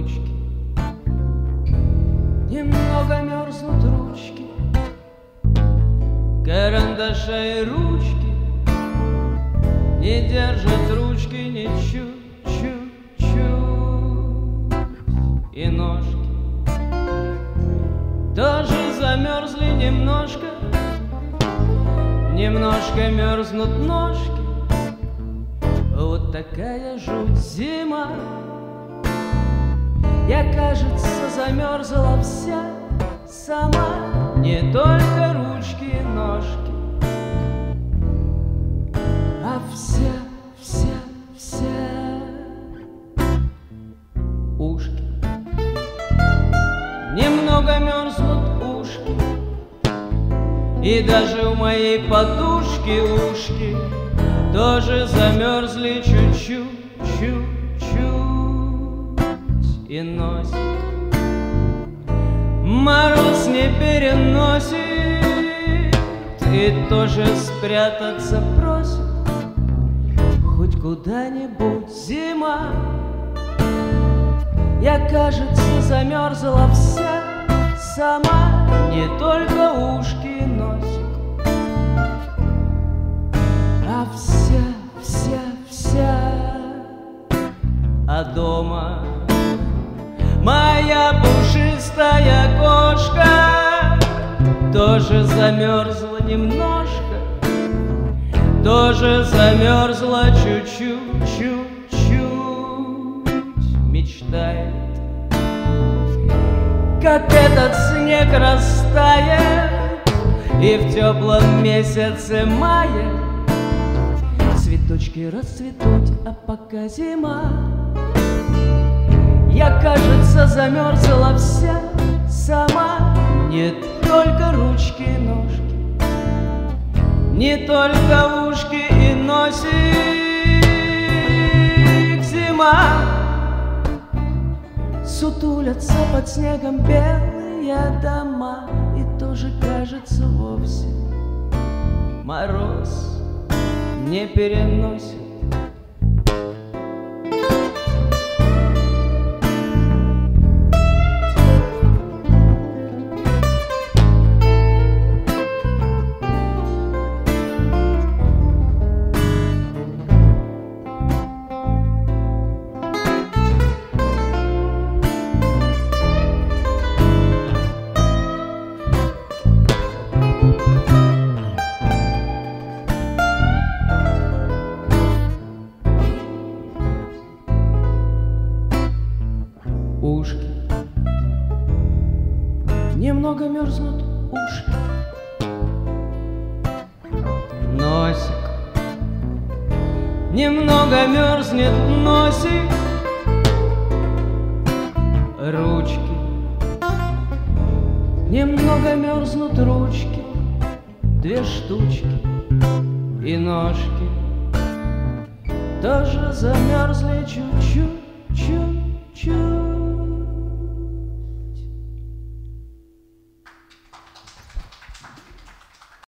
ручки, немного мерзнут ручки, карандаша и ручки не держат ручки ни чуть-чуть, и ножки тоже замерзли немножко, немножко мерзнут ножки. Вот такая жуть зима. Я, кажется, замерзла вся сама, не только ручки и ножки, а вся ушки. Немного мерзнут ушки, и даже у моей подушки ушки тоже замерзли чуть-чуть, и носик мороз не переносит, и тоже спрятаться просит хоть куда-нибудь. Зима. Я, кажется, замерзла вся сама, не только ушки и носик, а вся. А дома моя пушистая кошка тоже замерзла немножко, тоже замерзла чуть-чуть, мечтает, как этот снег растает, и в теплом месяце мая цветочки расцветут, а пока зима. Я, кажется, замерзла вся сама, не только ручки и ножки, не только ушки и носик. Зима. Сутулятся под снегом белые дома, и тоже, кажется, вовсе мороз не переносит. Ушки, немного мерзнут ушки, носик, немного мерзнет носик, ручки, немного мерзнут ручки, две штучки, и ножки тоже замерзли чуть-чуть.